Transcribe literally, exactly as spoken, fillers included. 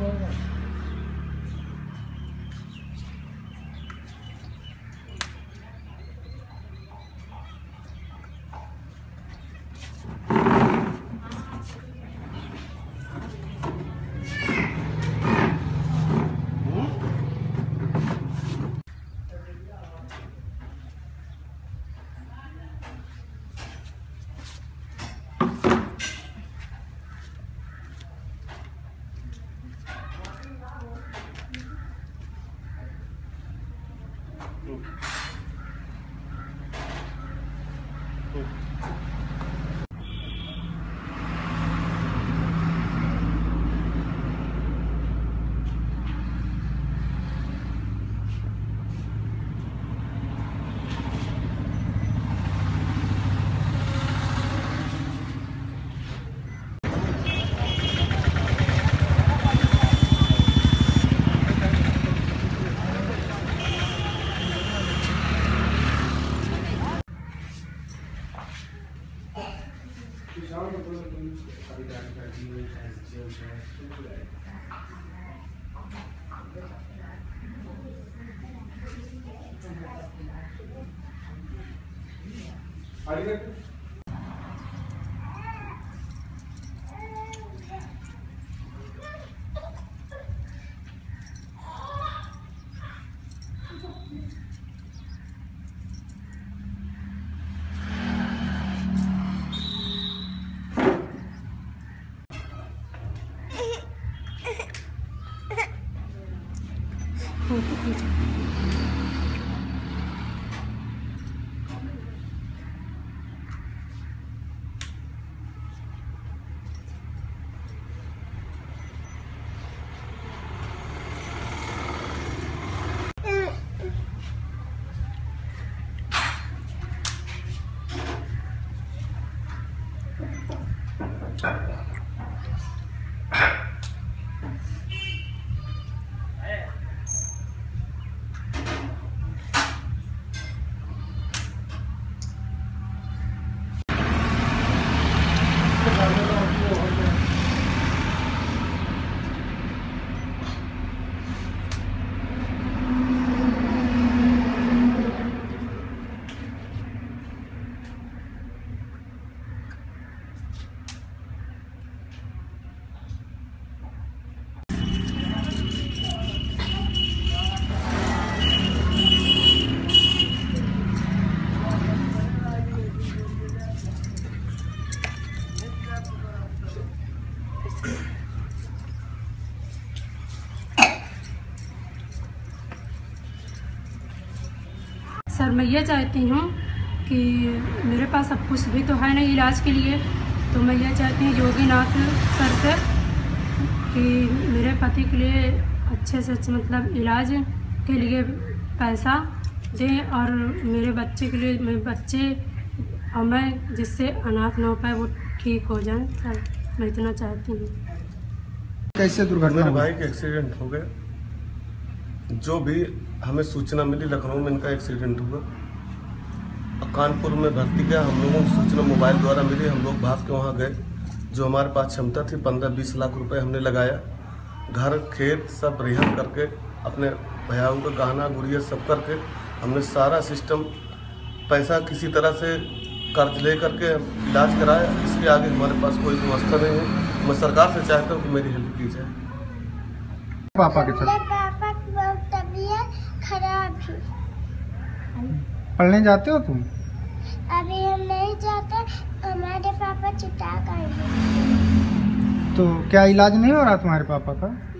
Sir मैं ये चाहती हूँ कि मेरे पास अब कुछ भी तो है नहीं इलाज के लिए, तो मैं ये चाहती हूँ योगीनाथ सर से कि मेरे पति के लिए अच्छे से अच्छे मतलब इलाज के लिए पैसा दें और मेरे बच्चे के लिए मेरे बच्चे और मैं जिससे अनाथ न हो पाए वो ठीक हो जाए। सर मैं इतना चाहती हूँ। कैसे दुर्घटना? मेरे भाई का एक्सीडेंट हो गया। जो भी हमें सूचना मिली लखनऊ में इनका एक्सीडेंट हुआ, कानपुर में भर्ती किया। हम लोगों को सूचना मोबाइल द्वारा मिली, हम लोग भाग के वहाँ गए। जो हमारे पास क्षमता थी पंद्रह बीस लाख रुपए हमने लगाया। घर खेत सब रिहा करके अपने भैयाओं का गहना गुड़िया सब करके हमने सारा सिस्टम पैसा किसी तरह से कर्ज ले करके इलाज कराया। इसके आगे हमारे पास कोई व्यवस्था नहीं है। मैं सरकार से चाहता हूँ कि मेरी हेल्प की जाए। पापा के साथ पापा की बहुत तबीयत खराब है। पढ़ने जाते हो तुम? अभी हम नहीं जाते, हमारे पापा चिता कर। तो क्या इलाज नहीं हो रहा तुम्हारे पापा का?